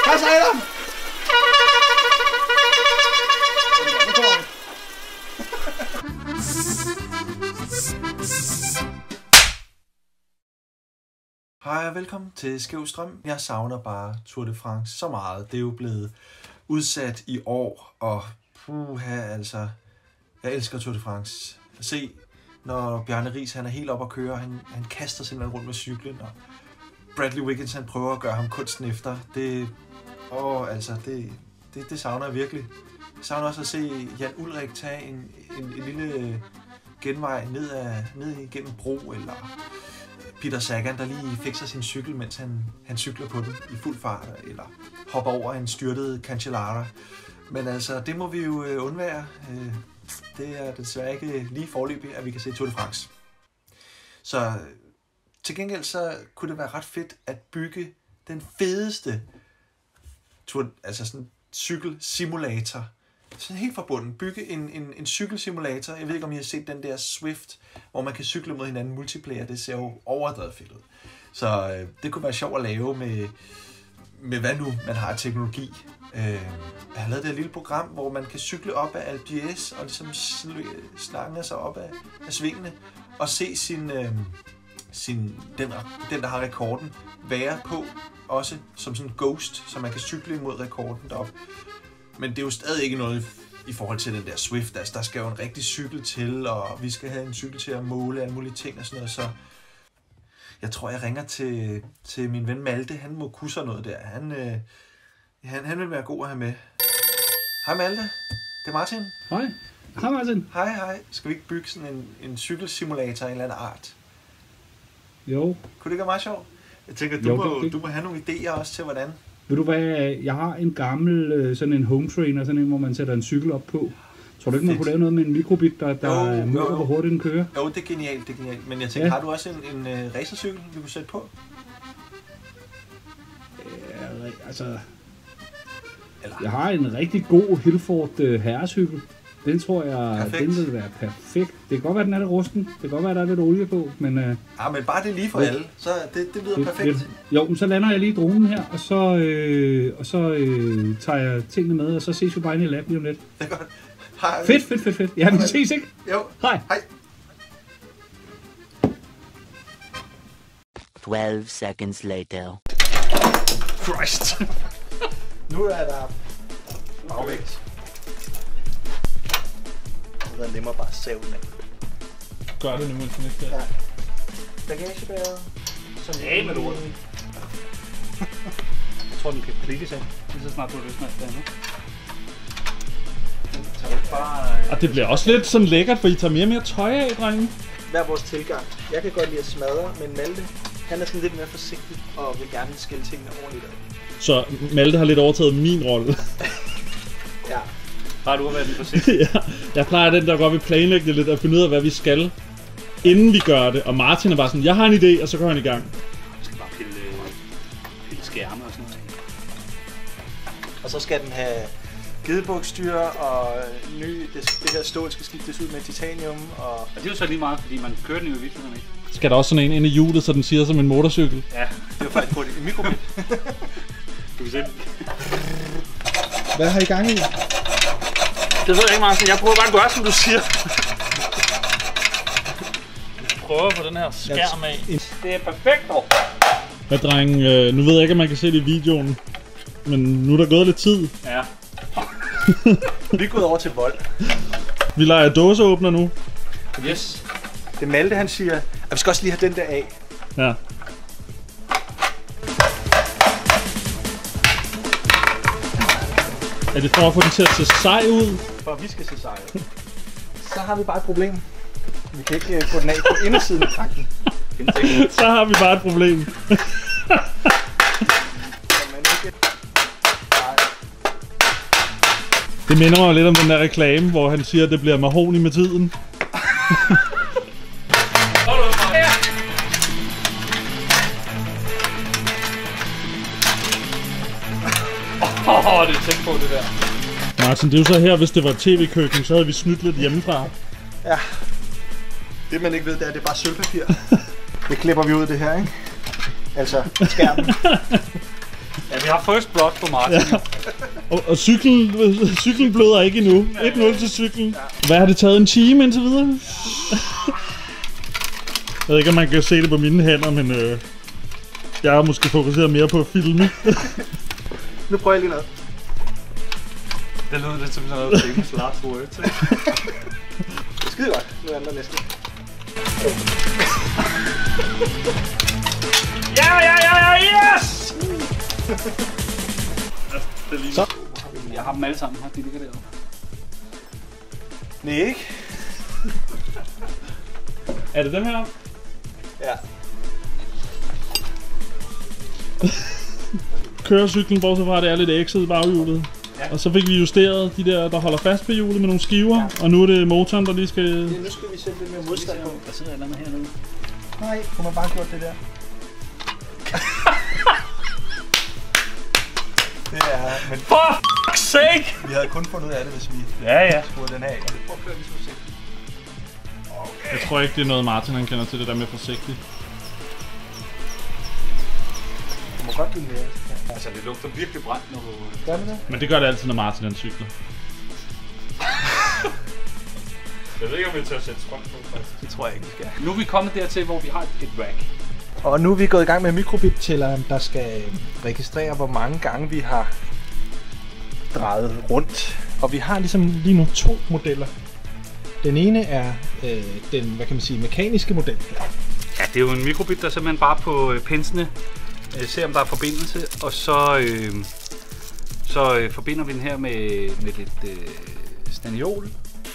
Hej så, Adam! Hej og velkommen til Skæv Strøm. Jeg savner bare Tour de France så meget. Det er jo blevet udsat i år, og altså, jeg elsker Tour de France. Se, når Bjarne Riis han er helt op at køre, han kaster simpelthen rundt med cyklen, og Bradley Wiggins han prøver at gøre ham kunsten efter. Det savner jeg virkelig. Jeg savner også at se Jan Ullrich tage en lille genvej ned igennem bro, eller Peter Sagan, der lige fikser sin cykel, mens han cykler på den i fuld fart, eller hopper over en styrtet Cancellara. Men altså, det må vi jo undvære. Det er desværre ikke lige foreløbig, at vi kan se Tour de France. Så til gengæld så kunne det være ret fedt at bygge den fedeste cykelsimulator. Sådan helt forbundet. Bygge en cykelsimulator. Jeg ved ikke, om I har set den der Swift, hvor man kan cykle mod hinanden multiplayer. Det ser jo overdrevet fedt ud. Så det kunne være sjovt at lave med hvad nu man har af teknologi. Jeg har lavet det her lille program, hvor man kan cykle op af Alpe d'Huez og ligesom slange sig op af svingene og se den, der har rekorden, være på også som sådan en ghost, så man kan cykle imod rekorden deroppe. Men det er jo stadig ikke noget i forhold til den der Swift. Altså, der skal jo en rigtig cykel til, og vi skal have en cykel til at måle alle mulige ting og sådan noget. Så jeg tror, jeg ringer til min ven Malte. Han må kunne sådan noget der. Han vil være god at have med. Hej Malte, det er Martin. Hej. Hej Martin. Hej. Skal vi ikke bygge sådan en cykelsimulator af en eller anden art? Jo. Kunne det ikke være meget sjovt? Jeg tænker, du må have nogle idéer også til, hvordan. Ved du hvad, jeg har en gammel sådan en home trainer, sådan en, hvor man sætter en cykel op på. Tror du ikke, man kunne lave noget med en mikrobit, der måler, hvor hurtigt den kører? Jo, det er genialt, Men jeg tænker, har du også en racercykel, vi kunne sætte på? Ja, altså... Jeg har en rigtig god Hilford herrecykel. Den tror jeg, den vil være perfekt. Det kan godt være, den er lidt rusten. Det kan godt være, der er lidt olie på, men... men bare det lige for alle, så det lyder perfekt. Jo, så lander jeg lige dronen her, og så tager jeg tingene med, og så ses vi bare inde i lab lige om lidt. Det er godt. Hej. Fedt. Ja, vi ses, ikke? Jo. Hej. 12 seconds later. Christ. Nu er der bagvægt. Det er nemmere bare at save den af. Gør det nu, mens den ikke der. Nej. Bagagebæret. Ja, med lortet. Jeg tror, den kan klikkes af. Lige så snart du løsner alt det andet. Og det bliver også lidt sådan lækkert, for I tager mere og mere tøj af, drenge. Hver vores tilgang. Jeg kan godt lide at smadre, men Malte, han er sådan lidt mere forsigtig og vil gerne skille tingene ordentligt af. Så Malte har lidt overtaget min rolle. Ja. Bare du har været den forsigtig. Ja, jeg plejer den der går vi planlægge lidt og finde ud af, hvad vi skal, inden vi gør det. Og Martin er bare sådan, jeg har en idé, og så går han i gang. Vi skal bare pille skærme og sådan noget. Og så skal den have gedebukstyr og det her stål skal skiftes ud med titanium. Og det er jo så lige meget, fordi man kører den jo i virkeligheden ikke. Skal der også sådan en ind i hjulet, så den siger som en motorcykel? Ja, det er faktisk på en mikrobit. Du kan se den. Hvad har I gang i? Det ved jeg ikke, Martin. Jeg prøver bare at gøre, som du siger. Jeg prøver på den her skærm af. Det er perfekt, dog. Ja, dreng, nu ved jeg ikke, om man kan se det i videoen. Men nu er der gået lidt tid. Ja. Vi er gået over til vold. Vi leger dåseåbner nu. Yes. Det Malte, han siger, at vi skal også lige have den der af. Ja. Er det for at få den til at se sej ud? For at vi skal se sej ud. Så har vi bare et problem. Vi kan ikke få den af på indersiden af pakken. Så har vi bare et problem. Det minder mig lidt om den der reklame, hvor han siger, at det bliver mahogni med tiden. Det er tæt på det der. Martin, det er jo så her, hvis det var tv-køkken, så havde vi snydt lidt hjemmefra. Ja. Det man ikke ved, det er bare sølvpapir. Det klipper vi ud det her, ikke? Altså skærmen. Ja, vi har first blood på Martin. Ja. Og cyklen bløder ikke endnu. 1-0 til cyklen. Hvad har det taget, en time indtil videre? Jeg ved ikke, om man kan se det på mine hænder, men jeg har måske fokuseret mere på at filme. Nu prøver jeg lige noget. Det lyder lidt som sådan noget famous last words. Det er skide godt. Nu er den der næsten. Yes! Så. Jeg har dem alle sammen her, de ligger deroppe. Nej, ikke? Er det dem her? Ja. Kører cyklen, bortset fra, at det er lidt ekset i baghjulet. Ja. Og så fik vi justeret de der holder fast på hjulet med nogle skiver. Ja. Og nu er det motoren, der lige skal... Ja, nu skal vi sætte lidt mere modstand på. Der sidder et eller andet hernede. Nej, hun har bare gjort det der. Det er... Men for fuck's sake! Vi havde kun fundet ud af det, hvis vi skruede den af. Og det prøver vi så sikkert. Okay. Jeg tror ikke, det er noget Martin han kender til, det der med forsigtigt. Du må godt blive mere. Ja. Altså, det lugter virkelig brændt, når du... Gør det? Men det gør det altid, når Martin han cykler. Jeg ved ikke, om vi tør sætte strøm på, faktisk. Det tror jeg ikke, vi skal. Nu er vi kommet dertil, hvor vi har et rack. Og nu er vi gået i gang med mikrobit-tælleren, der skal registrere, hvor mange gange vi har drejet rundt. Og vi har ligesom lige nu 2 modeller. Den ene er den, hvad kan man sige, mekaniske model. Ja, det er jo en mikrobit, der simpelthen bare på pensene ser, om der er forbindelse, og så forbinder vi den her med lidt staniol.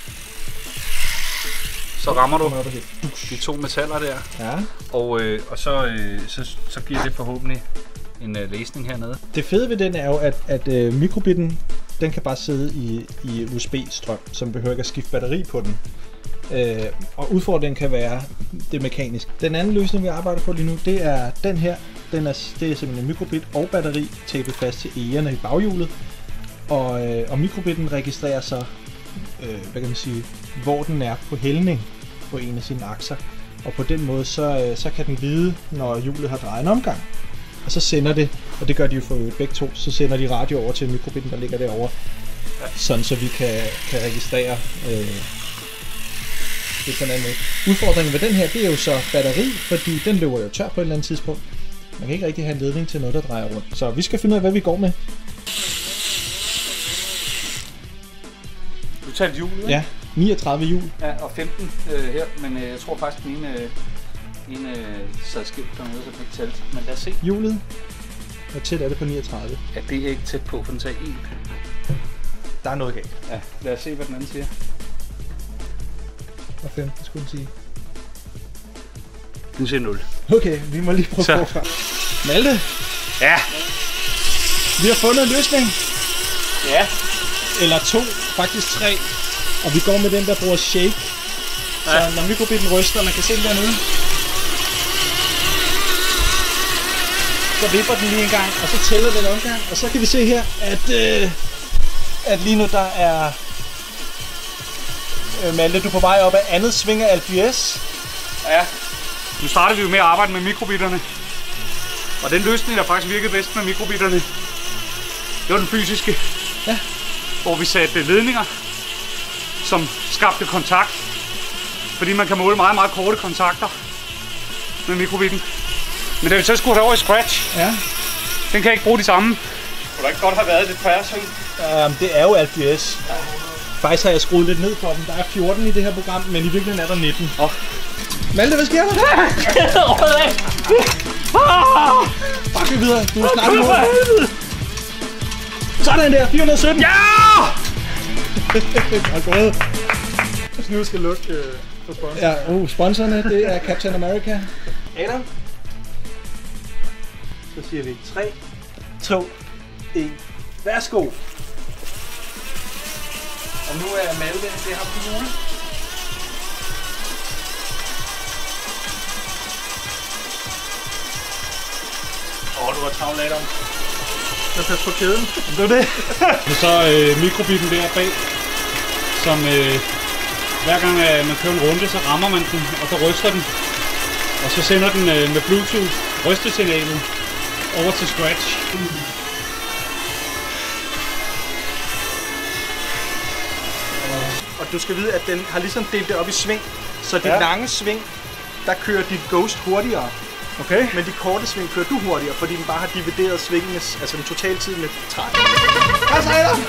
Så rammer du de 2 metaller der, ja. Og så giver det forhåbentlig en læsning hernede. Det fede ved den er jo, at mikrobitten, den kan bare sidde i USB-strøm, som behøver ikke at skifte batteri på den. Og udfordringen kan være det mekaniske. Den anden løsning, vi arbejder på lige nu, det er den her. Det er simpelthen en mikrobit og batteri tapet fast til egerne i baghjulet. Og mikrobitten registrerer så, hvad kan man sige, hvor den er på hældning på en af sine akser. Og på den måde, så kan den vide, når hjulet har drejet en omgang. Og så sender det, og det gør de jo for begge to, så sender de radio over til mikrobitten, der ligger derovre. Sådan så vi kan registrere det på en anden måde. Udfordringen ved den her, det er jo så batteri, fordi den løber jo tør på et eller andet tidspunkt. Man kan ikke rigtig have en ledning til noget, der drejer rundt. Så vi skal finde ud af, hvad vi går med. Du talte hjul, ikke? Ja, 39 hjul. Ja, og 15 her, men jeg tror faktisk, den ene sad skilt dernede, så fik talt. Men lad os se. Hjulet. Hvor tæt er det på 39? Ja, det er ikke tæt på, for den tager 1. Der er noget galt. Ja, lad os se, hvad den anden siger. Og 15 skulle den sige. Den siger 0. Okay, vi må lige prøve forfra. Malte? Ja? Vi har fundet en løsning. Ja. Eller 2, faktisk 3. Og vi går med den, der bruger shake. Ja. Så når mikrobitten ryster, man kan se den dernede. Så vipper den lige en gang, og så tæller den omgang. Og så kan vi se her, at lige nu der er... Malte, du er på vej op af andet sving af LPS. Ja. Nu starter vi jo med at arbejde med mikrobitterne. Og den løsning, der faktisk virkede bedst med mikrobitterne, det var den fysiske. Ja. Hvor vi satte ledninger, som skabte kontakt. Fordi man kan måle meget, meget korte kontakter med mikrobitten. Men da vi så skruede over i Scratch, ja. Den kan jeg ikke bruge de samme. Kunne der ikke godt have været lidt færre sving? Det er jo LPS. Ja. Faktisk har jeg skruet lidt ned for dem. Der er 14 i det her program, men i virkeligheden er der 19. Malte, hvad sker der? Bakke videre. Du er snart i mål. Sådan der, 417. Ja! Godt gået. Nu skal lukke for sponsoren. Ja, sponsorerne, det er Captain America. Adam. Så siger vi 3, 2, 1. Værsgo. Og nu er Malte, det har på jule. Du har travlt, Adam. Så pas på kæden. Det er det. Og så mikrobitten der bag, som hver gang man kører en runde, så rammer man den, og så ryster den. Og så sender den med Bluetooth rystesignalet over til Scratch. du skal vide, at den har ligesom delt det op i sving. Så de lange sving, der kører dit Ghost hurtigere. Okay. Men de korte sving kører du hurtigere, fordi den bare har divideret svingen, altså den totale tid med 13. Hvad så er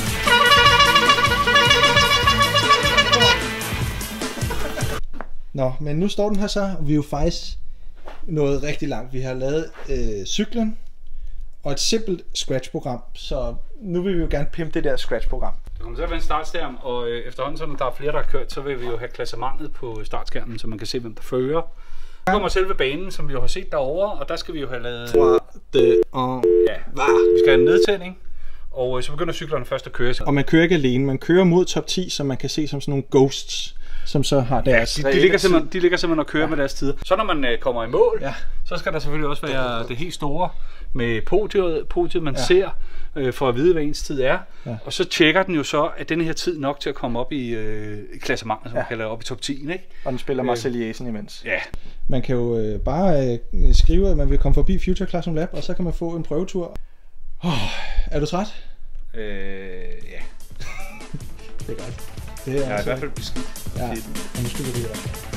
Nå, men nu står den her så, og vi er jo faktisk nået rigtig langt. Vi har lavet cyklen og et simpelt scratch-program, så nu vil vi jo gerne pimpe det der scratch-program. Det kommer til at være en startskærm, og efterhånden, så når der er flere, der har kørt, så vil vi jo have klassementet på startskærmen, så man kan se, hvem der fører. Så kommer selve banen, som vi jo har set derovre, og der skal vi jo have lavet... vi skal have en nedtænding, og så begynder cyklerne først at køre. Og man kører ikke alene, man kører mod top 10, som man kan se som sådan nogle ghosts, som så har deres... De ligger simpelthen og kører med deres tider. Så når man kommer i mål, så skal der selvfølgelig også være det helt store med podiet man ser, for at vide, hvad ens tid er. Ja. Og så tjekker den jo så, at denne her tid nok til at komme op i klassementet, som man kalder op i top 10, ikke? Og den spiller Marseillesen imens. Ja. Man kan jo bare skrive, at man vil komme forbi Future Classroom Lab, og så kan man få en prøvetur. Er du træt? Ja. Det er godt. Det er i hvert fald beskidt. Ja, og nu skal vi det.